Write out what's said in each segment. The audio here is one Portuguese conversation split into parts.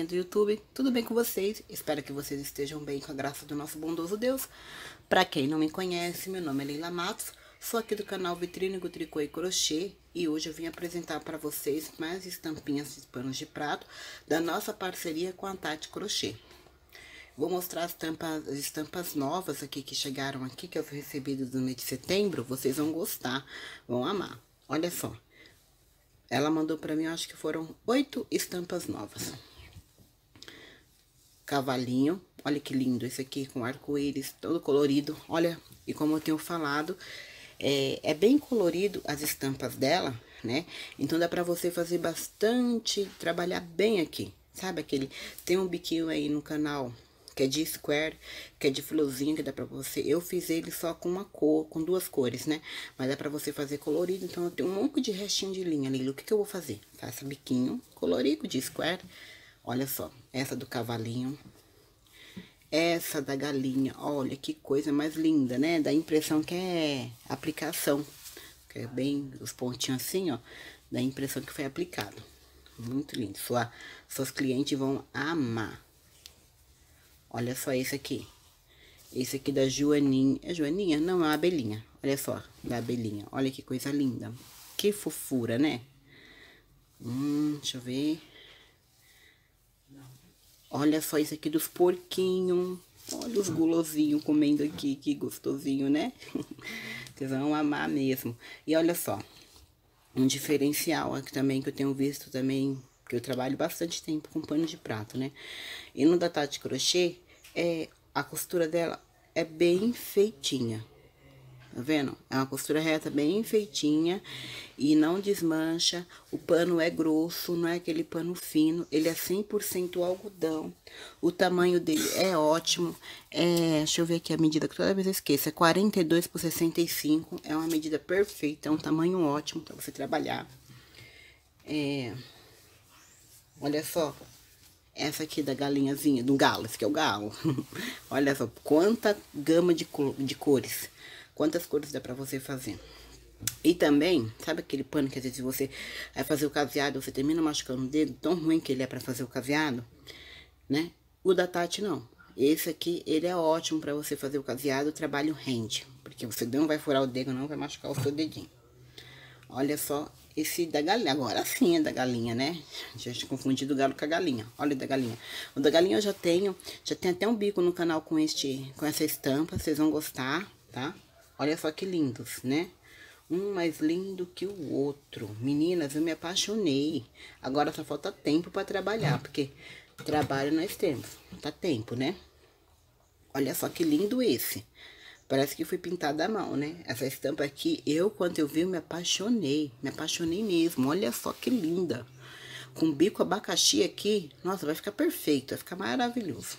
galerinha do YouTube, tudo bem com vocês? Espero que vocês estejam bem com a graça do nosso bondoso Deus. Pra quem não me conhece, meu nome é Leila Matos, sou aqui do canal Vitrínigo Tricô e Crochê e hoje eu vim apresentar para vocês mais estampinhas de panos de prato da nossa parceria com a Tati Crochê. Vou mostrar as estampas novas aqui que chegaram aqui, que eu fui recebido no mês de setembro, vocês vão gostar, vão amar. Olha só. Ela mandou pra mim, eu acho que foram 8 estampas novas. Cavalinho, olha que lindo esse aqui, com arco-íris, todo colorido. Olha, e como eu tenho falado, é bem colorido as estampas dela, né? Então dá pra você fazer bastante, trabalhar bem aqui. Sabe aquele, tem um biquinho aí no canal que é de square, que é de florzinho, que dá pra você... Eu fiz ele só com uma cor, com 2 cores, né? Mas dá pra você fazer colorido, então eu tenho um monte de restinho de linha ali. O que eu vou fazer? Faça biquinho colorido de square. Olha só, essa do cavalinho. Essa da galinha, olha que coisa mais linda, né? Dá a impressão que é aplicação. Que é bem os pontinhos assim, ó. Dá a impressão que foi aplicado. Muito lindo. Suas clientes vão amar. Olha só esse aqui. Esse aqui da Joaninha. É Joaninha? Não, é uma abelhinha. Olha só, da abelhinha. Olha que coisa linda. Que fofura, né? Deixa eu ver. Olha só esse aqui dos porquinhos. Olha os gulosinhos comendo aqui. Que gostosinho, né? Vocês vão amar mesmo. E olha só. Um diferencial aqui também que eu tenho visto também... Porque eu trabalho bastante tempo com pano de prato, né? E no da Tati Crochê, a costura dela é bem feitinha. Tá vendo? É uma costura reta bem feitinha e não desmancha. O pano é grosso, não é aquele pano fino. Ele é 100% algodão. O tamanho dele é ótimo. Deixa eu ver aqui a medida, que toda vez eu esqueço. É 42 por 65. É uma medida perfeita, é um tamanho ótimo pra você trabalhar. Olha só, essa aqui da galinhazinha, do galo, esse aqui é o galo. Olha só, quanta gama de cores, quantas cores dá pra você fazer. E também, sabe aquele pano que às vezes você vai fazer o caseado, você termina machucando o dedo, tão ruim que ele é pra fazer o caseado, né? O da Tati não. Esse aqui, ele é ótimo pra você fazer o caseado, o trabalho rende. Porque você não vai furar o dedo, não vai machucar o seu dedinho. Olha só, esse da galinha, agora sim é da galinha, né? Já tinha confundido o galo com a galinha. Olha o da galinha. O da galinha eu já tenho até um bico no canal com essa estampa, vocês vão gostar, tá? Olha só que lindos, né? Um mais lindo que o outro. Meninas, eu me apaixonei. Agora só falta tempo pra trabalhar, porque trabalho nós temos. Tá tempo, né? Olha só que lindo esse. Parece que foi pintada à mão, né? Essa estampa aqui, quando eu vi, eu me apaixonei. Me apaixonei mesmo. Olha só que linda. Com bico abacaxi aqui, nossa, vai ficar perfeito. Vai ficar maravilhoso.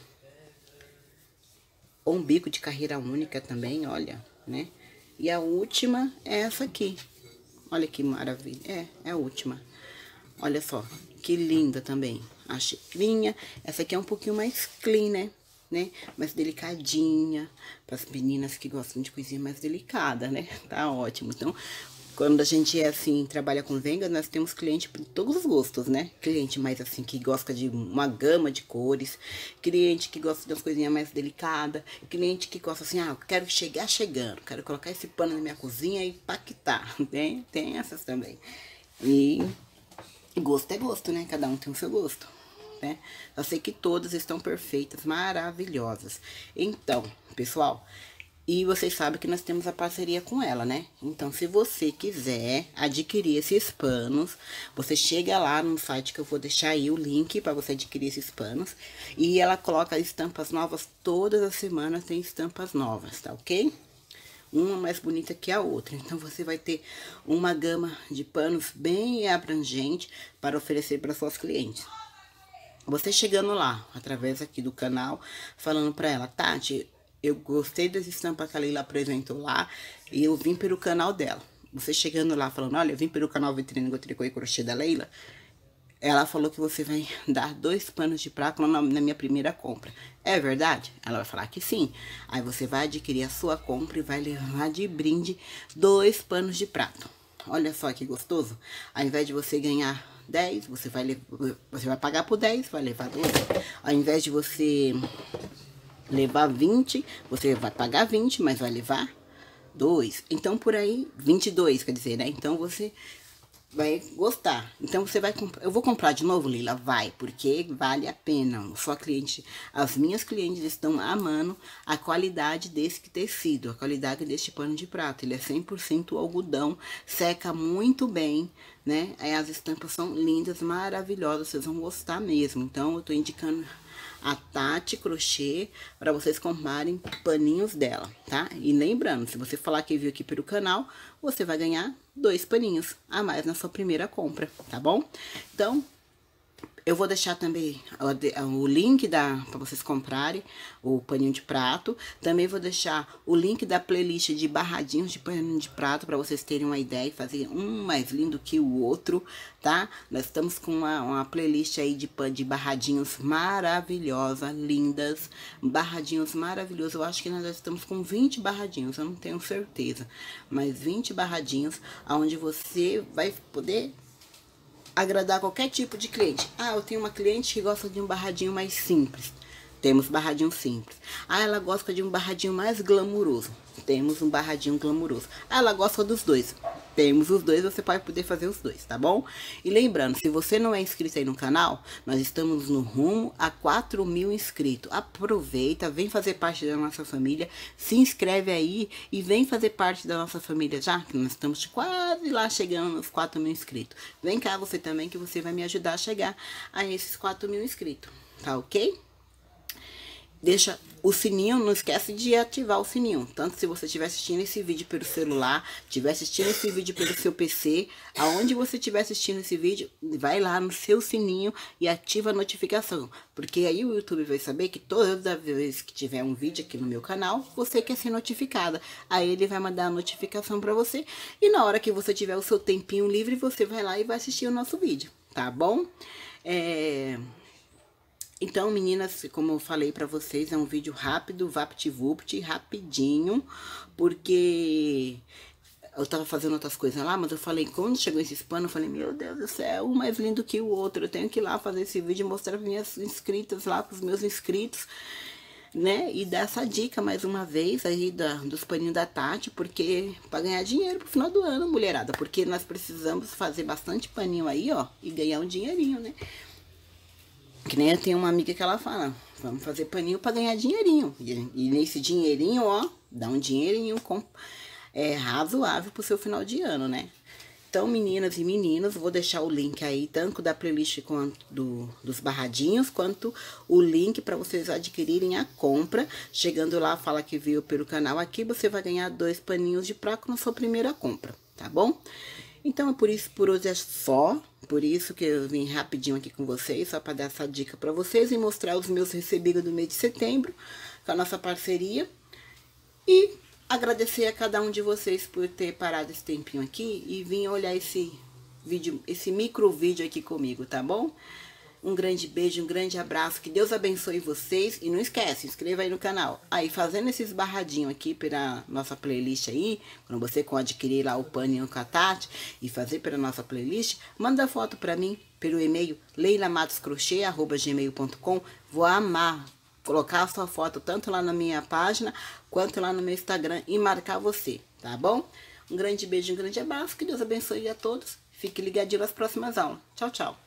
Ou um bico de carreira única também, olha, né? E a última é essa aqui. Olha que maravilha. É a última. Olha só, que linda também. A cheirinha. Essa aqui é um pouquinho mais clean, né? Mais delicadinha, para as meninas que gostam de coisinha mais delicada, né? Tá ótimo. Então, quando a gente assim, trabalha com venda, nós temos cliente de todos os gostos, né? Cliente mais assim, que gosta de uma gama de cores, cliente que gosta de umas coisinhas mais delicadas, cliente que gosta assim, eu quero chegar chegando, quero colocar esse pano na minha cozinha e impactar, tem essas também. E gosto é gosto, né? Cada um tem o seu gosto. Né? Eu sei que todas estão perfeitas, maravilhosas. Então, pessoal, e vocês sabem que nós temos a parceria com ela, né? Então, se você quiser adquirir esses panos, você chega lá no site que eu vou deixar aí o link para você adquirir esses panos. E ela coloca estampas novas, todas as semanas tem estampas novas, tá ok? Uma mais bonita que a outra. Então, você vai ter uma gama de panos bem abrangente para oferecer para suas clientes. Você chegando lá, através aqui do canal, falando pra ela, Tati, eu gostei dessa estampa que a Leila apresentou lá e eu vim pelo canal dela. Você chegando lá falando, olha, eu vim pelo canal Vitrínigo Tricô e Crochê da Leila, ela falou que você vai dar 2 panos de prato na minha primeira compra. É verdade? Ela vai falar que sim. Aí você vai adquirir a sua compra e vai levar de brinde 2 panos de prato. Olha só que gostoso. Ao invés de você ganhar 10, você vai pagar por 10, vai levar 12. Ao invés de você levar 20, você vai pagar 20, mas vai levar 2. Então, por aí, 22, quer dizer, né? Então, você vai gostar. Então, você vai comprar. Eu vou comprar de novo, Lila? Vai, porque vale a pena. Sua cliente, as minhas clientes estão amando a qualidade desse tecido, a qualidade deste pano de prato. Ele é 100% algodão, seca muito bem, né? Aí as estampas são lindas, maravilhosas, vocês vão gostar mesmo. Então, eu tô indicando a Tati Crochê para vocês comprarem paninhos dela, tá? E lembrando, se você falar que viu aqui pelo canal, você vai ganhar 2 paninhos a mais na sua primeira compra, tá bom? Então, eu vou deixar também o link para vocês comprarem o paninho de prato. Também vou deixar o link da playlist de barradinhos de paninho de prato para vocês terem uma ideia e fazer um mais lindo que o outro, tá? Nós estamos com uma playlist aí de barradinhos maravilhosa, lindas, barradinhos maravilhosos. Eu acho que nós estamos com 20 barradinhos, eu não tenho certeza, mas 20 barradinhos onde você vai poder agradar qualquer tipo de cliente. Ah, eu tenho uma cliente que gosta de um barradinho mais simples. Temos barradinho simples. Ah, ela gosta de um barradinho mais glamuroso. Temos um barradinho glamuroso. Ah, ela gosta dos dois. Temos os dois, você pode poder fazer os dois, tá bom? E lembrando, se você não é inscrito aí no canal, nós estamos no rumo a 4.000 inscritos. Aproveita, vem fazer parte da nossa família, se inscreve aí e vem fazer parte da nossa família já, que nós estamos quase lá chegando nos 4.000 inscritos. Vem cá você também, que você vai me ajudar a chegar a esses 4.000 inscritos, tá ok? Deixa o sininho, não esquece de ativar o sininho. Tanto se você estiver assistindo esse vídeo pelo celular, estiver assistindo esse vídeo pelo seu PC, aonde você estiver assistindo esse vídeo, vai lá no seu sininho e ativa a notificação. Porque aí o YouTube vai saber que toda vez que tiver um vídeo aqui no meu canal, você quer ser notificada. Aí ele vai mandar a notificação para você. E na hora que você tiver o seu tempinho livre, você vai lá e vai assistir o nosso vídeo, tá bom? Então, meninas, como eu falei pra vocês, é um vídeo rápido, vapt-vupt, rapidinho, porque eu tava fazendo outras coisas lá, mas eu falei, quando chegou esse pano, eu falei, meu Deus do céu, um mais lindo que o outro, eu tenho que ir lá fazer esse vídeo e mostrar para minhas inscritas lá, pros meus inscritos, né, e dar essa dica mais uma vez aí dos paninhos da Tati, porque pra ganhar dinheiro pro final do ano, mulherada, porque nós precisamos fazer bastante paninho aí, ó, e ganhar um dinheirinho, né. Que nem eu tenho uma amiga que ela fala, vamos fazer paninho pra ganhar dinheirinho. E nesse dinheirinho, ó, dá um dinheirinho razoável pro seu final de ano, né? Então, meninas e meninos, vou deixar o link aí, tanto da playlist quanto dos barradinhos, quanto o link para vocês adquirirem a compra. Chegando lá, fala que viu pelo canal aqui, você vai ganhar 2 paninhos de prato na sua primeira compra, tá bom? Então, por hoje é só. Por isso que eu vim rapidinho aqui com vocês, só para dar essa dica para vocês e mostrar os meus recebidos do mês de setembro, com a nossa parceria. E agradecer a cada um de vocês por ter parado esse tempinho aqui e vir olhar esse vídeo, esse micro vídeo aqui comigo, tá bom? Um grande beijo, um grande abraço, que Deus abençoe vocês. E não esquece, se inscreva aí no canal. Aí, fazendo esses barradinhos aqui pela nossa playlist aí, quando você adquirir lá o paninho com a Tati e fazer pela nossa playlist, manda foto pra mim pelo e-mail leilamatoscrochê@gmail.com. Vou amar colocar a sua foto tanto lá na minha página, quanto lá no meu Instagram e marcar você, tá bom? Um grande beijo, um grande abraço, que Deus abençoe a todos. Fique ligadinho nas próximas aulas. Tchau, tchau.